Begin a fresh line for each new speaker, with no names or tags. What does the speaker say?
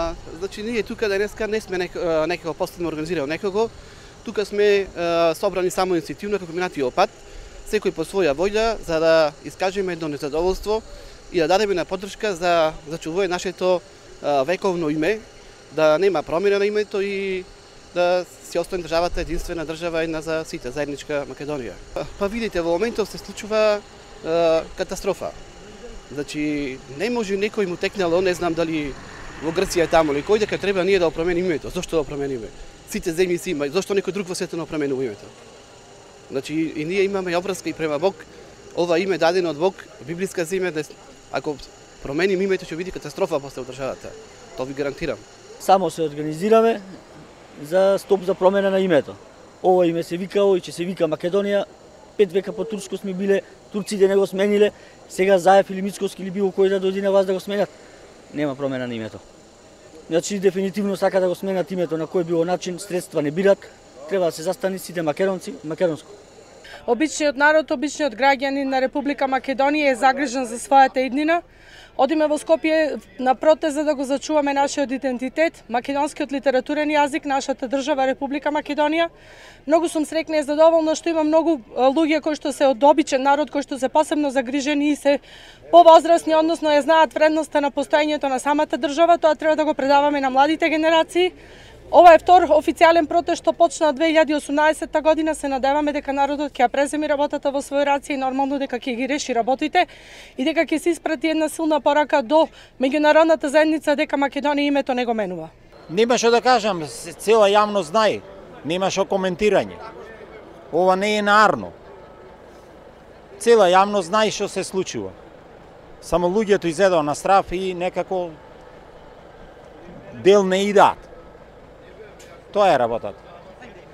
Значи ние тука денеска не сме некако поставено организирал некого, тука сме собрани само инициативно како минатиот пат, секој по своја волја за да искажеме едно незадоволство и да дадеме на поддршка за зачувување нашето вековно име, да нема промена на името и да си остане државата единствена држава една за сите, заедничка Македонија. Па видите, во моментов се случува катастрофа. Значи, не може некој му текнало, не знам дали во Грција таму или кој, дека треба ние да опромениме името. Зошто да опромениме? Сите земји си има, зошто некој друг во светот не опременува името? Значи, и ние имаме обврска и према Бог, ова име дадено од Бог, библиска земја, ако променим името ќе биде катастрофа после државата. Тоа ви гарантирам.
Само се организираме за стоп за промена на името. Ова име се викало и ќе се вика Македонија. 5 века по турско сме биле, турците не го смениле, сега Заев или Мицкоски или било кој да дојде на вас да го сменат. Нема промена на името. Значи дефинитивно сака да го сменат името на кој било начин, средства не бират, треба да се застани сите македонци, македонско.
Обичниот народ, обичниот граѓанин на Република Македонија е загрижен за својата иднина. Одиме во Скопје на протест за да го зачуваме нашиот идентитет, македонскиот литературен јазик, нашата држава Република Македонија. Многу сум среќна и задоволна што има многу луѓе кои што се од обичен народ, кои што се посебно загрижени и се повозрасни, односно ја знаат вредноста на постоењето на самата држава, тоа треба да го предаваме на младите генерации. Ова е втор официјален протест што почна од 2018 година. Се надеваме дека народот ќе ја преземи работата во свој раце и нормално дека ќе ги реши работите и дека ќе се испрати една силна порака до меѓународната заедница дека Македонија името не го менува.
Нема што да кажам, цела јавност знае, нема што коментирање. Ова не е наарно. Цела јавност знае што се случува. Само луѓето изедоа на страв и некако дел не идат. Тоа е работата.